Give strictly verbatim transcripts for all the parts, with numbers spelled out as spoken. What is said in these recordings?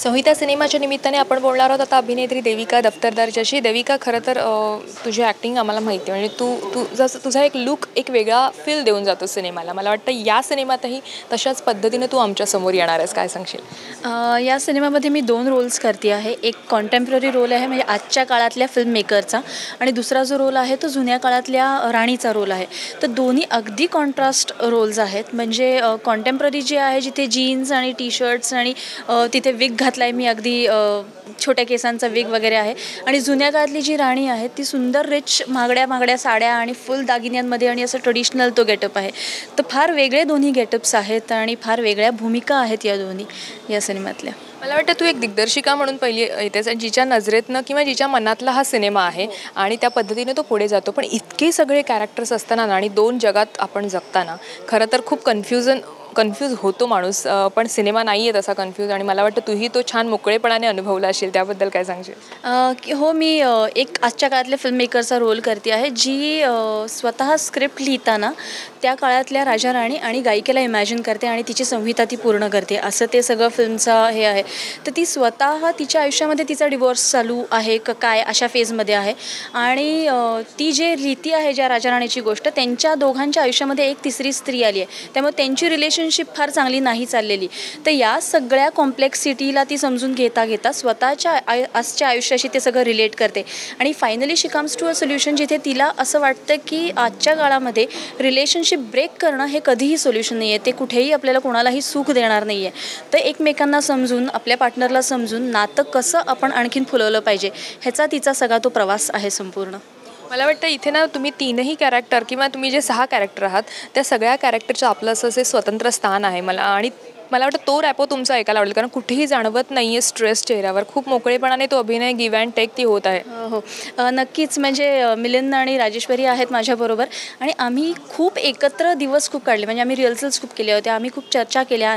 संहिता सिनेमाच्या निमित्ताने आपण बोलणार आहोत आता अभिनेत्री देविका दफ्तरदारच्याशी. देविका, खरं तर तुझी ॲक्टिंग आम्हाला माहिती आहे, म्हणजे तू तू जसं तुझा एक लुक एक वेगळा फील देऊन जातो सिनेमाला. मला वाटतं या सिनेमातही तशाच पद्धतीने तू आमच्यासमोर येणार आहेस. काय सांगशील? या सिनेमामध्ये मी दोन रोल्स करते आहे. एक कॉन्टेम्पररी रोल आहे, म्हणजे आजच्या काळातल्या फिल्म मेकरचा, आणि दुसरा जो रोल आहे तो जुन्या काळातल्या राणीचा रोल आहे. तर दोन्ही अगदी कॉन्ट्रास्ट रोल्स आहेत. म्हणजे कॉन्टेम्पररी जे आहे, जिथे जीन्स आणि टी शर्ट्स आणि तिथे विग घातलाय मी, अगदी छोट्या केसांचा विग वगैरे आहे. आणि जुन्या काळातली जी राणी आहे ती सुंदर रिच महागड्या महागड्या साड्या आणि फुल दागिन्यांमध्ये आणि असं ट्रेडिशनल तो गेटअप आहे. तर फार वेगळे दोन्ही गेटअप्स आहेत आणि फार वेगळ्या भूमिका आहेत या दोन्ही या सिनेमातल्या. मला वाटतं तू एक दिग्दर्शिका म्हणून पहिली येतेस, आणि जिच्या नजरेतनं किंवा जिच्या मनातला हा सिनेमा आहे आणि त्या पद्धतीने तो पुढे जातो. पण इतके सगळे कॅरेक्टर्स असताना आणि दोन जगात आपण जगताना खरं तर खूप कन्फ्युजन कन्फ्यूज होतो माणूस. पण सिनेमा नाही आहे तसा कन्फ्यूज, आणि मला वाटतं तूही तो छान मोकळेपणाने अनुभवला असेल. त्याबद्दल काय सांगशील? हो, मी एक आजच्या काळातल्या फिल्म मेकरचा रोल करते आहे, जी स्वतः स्क्रिप्ट लिहिताना त्या काळातल्या राजा राणी आणि गायिकेला इमॅजिन करते आणि तिची संहिता ती पूर्ण करते. असं ते सगळं फिल्मचं हे आहे. तर ती स्वतः तिच्या आयुष्यामध्ये तिचा डिवोर्स चालू आहे का काय अशा फेजमध्ये आहे, आणि ती जे लिहिती आहे ज्या राजा राणीची गोष्ट, त्यांच्या दोघांच्या आयुष्यामध्ये एक तिसरी स्त्री आली आहे. त्यामुळे त्यांची रिलेशन फार चांगली नाही चाललेली. तर या सगळ्या कॉम्प्लेक्सिटीला ती समजून घेता घेता स्वतःच्या आय आजच्या आयुष्याशी ते सगळं रिलेट करते, आणि finally she comes to a solution, जिथे तिला असं वाटतं की आजच्या काळामध्ये रिलेशनशिप ब्रेक करणं हे कधीही सोल्युशन नाही आहे. ते कुठेही आपल्याला कोणालाही सुख देणार नाही आहे. तर एकमेकांना समजून, आपल्या पार्टनरला समजून नातं कसं आपण आणखीन फुलवलं पाहिजे, ह्याचा तिचा सगळा तो प्रवास आहे संपूर्ण. मला वाटतं इथे ना तुम्ही तीनही कॅरेक्टर किंवा तुम्ही जे सहा कॅरेक्टर आहात त्या सगळ्या कॅरेक्टरचं आपलं असं असे स्वतंत्र स्थान आहे मला, आणि मला वाटतं तो रॅपो तुमचा ऐकायला आवडेल, कारण कुठेही जाणवत नाही आहे स्ट्रेस चेहऱ्यावर. खूप मोकळेपणाने तो अभिनय गिव्ह अँड टेक ती होत आहे. हो, नक्कीच. म्हणजे मिलिंद आणि राजेश्वरी आहेत माझ्याबरोबर, आणि आम्ही खूप एकत्र दिवस खूप काढले. म्हणजे आम्ही रिहर्सल्स खूप केल्या होत्या, आम्ही खूप चर्चा केल्या.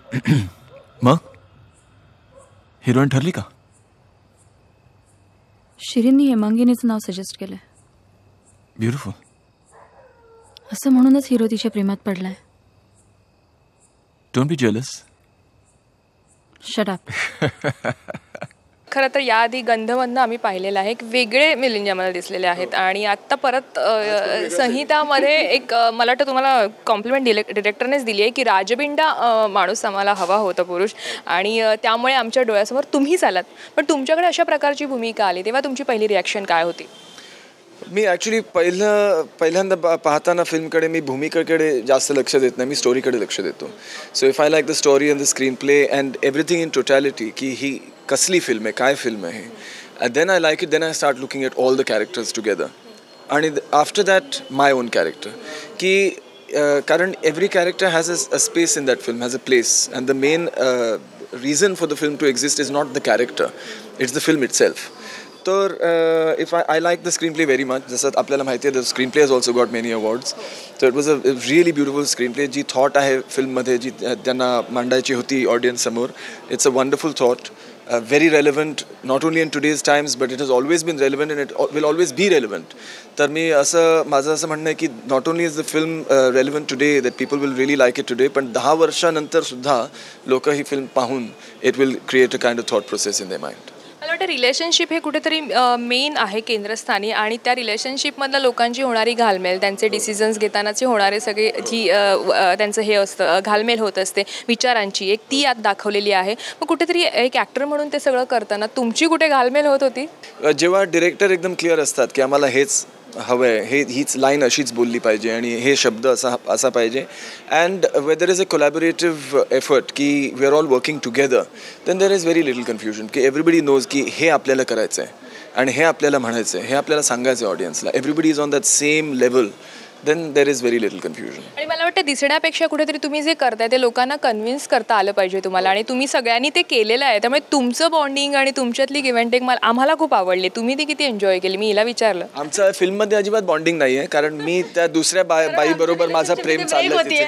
मग हिरोईन ठरली का? शिरींनी हेमांगिनीचं नाव सजेस्ट केलंय. ब्युटिफुल. असं म्हणूनच हिरो तिच्या प्रेमात पडलाय. Don't be jealous. Shut up. खरं तर याआधी गंधमधनं आम्ही पाहिलेलं आहे, एक वेगळे मिलिंद आम्हाला दिसलेले आहेत, आणि आत्ता परत संहितामध्ये एक मला वाटतं तुम्हाला कॉम्प्लिमेंट डिले डिरेक्टरनेच दिली आहे की राजबिंडा माणूस आम्हाला हवा होता, पुरुष, आणि त्यामुळे आमच्या डोळ्यासमोर तुम्हीच आलात. पण तुमच्याकडे अशा प्रकारची भूमिका आली तेव्हा तुमची पहिली रिॲक्शन काय होती? मी ॲक्च्युली पहिलं पहिल्यांदा पा पाहताना फिल्मकडे मी भूमिकेकडे जास्त लक्ष देत नाही, मी स्टोरीकडे लक्ष देतो. So if I like the story and the screenplay and everything in totality, की ही कसली फिल्म आहे, काय फिल्म आहे, then I like it, then I start looking at all the characters together, आणि after that my own character. की कारण every character has a space in that film, has a place, and the main reason for the film to exist is not the character, it's the film itself. तर if I I like the screenplay very much. जसं आपल्याला माहिती आहे the screenplay has also got many awards. So it was a really beautiful screenplay. जी thought आहे फिल्ममध्ये, जी त्यांना मांडायची होती ऑडियन्ससमोर, it's a wonderful thought, very relevant not only in today's times but it has always been relevant and it will always be relevant. तर मी असं माझं असं म्हणणं आहे की not only is the film relevant today that people will really like it today, पण दहा वर्षानंतर सुद्धा लोक ही फिल्म पाहून it will create a kind of thought process in the mind. मला वाटतं रिलेशनशिप हे कुठेतरी मेन आहे केंद्रस्थानी, आणि त्या रिलेशनशिपमधल्या लोकांची होणारी घालमेल, त्यांचे डिसिजन्स घेतानाचे होणारे सगळे जी त्यांचं हे असतं घालमेल होत असते विचारांची, एक ती यात दाखवलेली आहे. मग कुठेतरी एक ॲक्टर म्हणून ते सगळं करताना तुमची कुठे घालमेल होत होती? जेव्हा डिरेक्टर एकदम क्लिअर असतात की आम्हाला हेच हवं आहे, हे हीच लाईन अशीच बोलली पाहिजे आणि हे शब्द असा असा पाहिजे, and whether is a collaborative effort की we are all working together, then there is very little confusion. की एव्हरीबडी नोज की हे आपल्याला करायचं आहे आणि हे आपल्याला म्हणायचं आहे, हे आपल्याला सांगायचं आहे ऑडियन्सला. Everybody is on that same level, then there is very little confusion. आणि मला वाटतं दिसण्यापेक्षा कुठेतरी तुम्ही जे करताय ते लोकांना कन्व्हिन्स करता आलं पाहिजे तुम्हाला, आणि तुम्ही सगळ्यांनी ते केलेलं आहे. त्यामुळे तुमचं बॉन्डिंग आणि तुमच्यातली गिव्ह अँड टेक मला आम्हाला खूप आवडली. तुम्ही ती किती एन्जॉय केली? मी हिला विचारलं. आमच्या फिल्ममध्ये अजिबात बॉन्डिंग नाही आहे, कारण मी त्या दुसऱ्या बाई बाईबरोबर माझा प्रेम चाललं तिथे.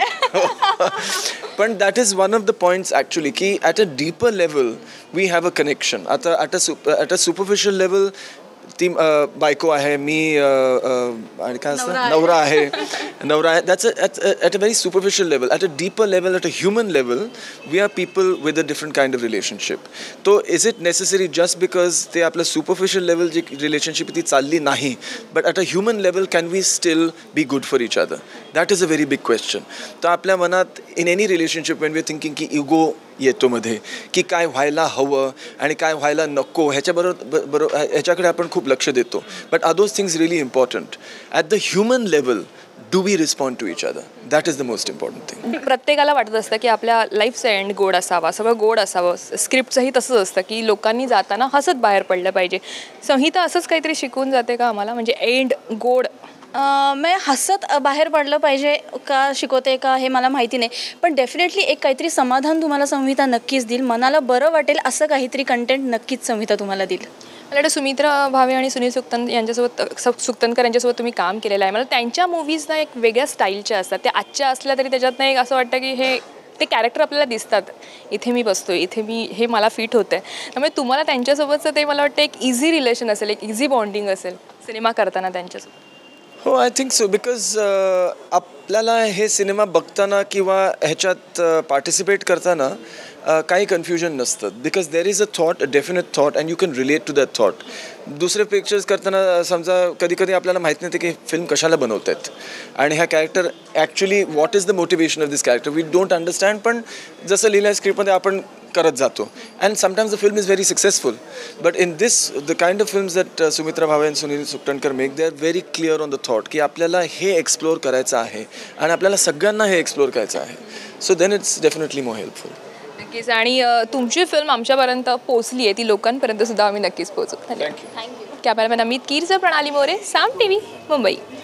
पण that is one of the points actually, की at a deeper level we have a connection. आता ॲट अ सुप ॲट अ सुपरफिशियल लेवल ती बायको आहे, मी आणि काय असतं नवरा आहे नवरा आहे that's at a very superficial level. At a deeper level, at a human level, we are people with a different kind of relationship. तो is it necessary just because ते आपलं सुपरफिशियल लेवल जी रिलेशनशिप ती चालली नाही, but at a human level can we still be good for each other? That is a very big question. तर आपल्या मनात in any relationship when we R thinking की इगो येतो मध्ये, की काय व्हायला हवं आणि काय व्हायला नको ह्याच्याबरोबर बरोबर ह्याच्याकडे आपण खूप लक्ष देतो. But are those things really important? At the human level do we respond to each other? That is the most important thing. प्रत्येकाला वाटत असतं की आपल्या लाईफचा एंड गोड असावा, सगळं गोड असावं. स्क्रिप्टचंही तसंच असतं की लोकांनी जाताना हसत बाहेर पडलं पाहिजे. संहिता असंच काहीतरी शिकवून जाते का आम्हाला, म्हणजे एंड गोड? मी हसत बाहेर पडलं पाहिजे का शिकवते का हे मला माहिती नाही, पण डेफिनेटली एक काहीतरी समाधान तुम्हाला संहिता नक्कीच देईल. मनाला बरं वाटेल असं काहीतरी कंटेंट नक्कीच संहिता तुम्हाला देईल. मला वाटतं सुमित्रा भावे आणि सुनील सुक्तन यांच्यासोबत सुक्तनकर यांच्यासोबत तुम्ही काम केलेलं आहे. मला त्यांच्या मूवीज ना एक वेगळ्या स्टाईलच्या असतात. त्या आजच्या असल्या तरी त्याच्यातनं एक असं वाटतं की हे ते कॅरेक्टर आपल्याला दिसतात. इथे मी बसतो, इथे मी हे मला फिट होतं आहे. त्यामुळे तुम्हाला त्यांच्यासोबतचं ते मला वाटतं एक इझी रिलेशन असेल, एक इझी बॉन्डिंग असेल सिनेमा करताना त्यांच्यासोबत. हो, आय थिंक सो. बिकॉज आपल्याला हे सिनेमा बघताना किंवा ह्याच्यात पार्टिसिपेट करताना काही कन्फ्युजन नसतं. Because there is a thought, a definite thought, and you can relate to that thought. दुसरे पिक्चर्स करताना समजा कधी कधी आपल्याला माहीत नाही की फिल्म कशाला बनवत आहेत आणि ह्या character actually what is the motivation of this character, we don't understand. पण जसं लिहिलं आहे स्क्रिप्टमध्ये आपण करत जातो. And sometimes the film is very successful. But in this the kind of films that Sumitra Bhave and Sunil Sukthankar make, they are very clear on the thought की आपल्याला हे एक्सप्लोअर करायचं आहे आणि आपल्याला सगळ्यांना हे एक्सप्लोअर करायचं आहे. So then it's definitely more helpful. नक्कीच. आणि तुमची फिल्म आमच्यापर्यंत पोहोचली आहे, ती लोकांपर्यंत सुद्धा आम्ही नक्कीच पोहोचू. थँक्यू. कॅमेरामॅन अमित कीरचं, प्रणाली मोरे, साम टी व्ही, मुंबई.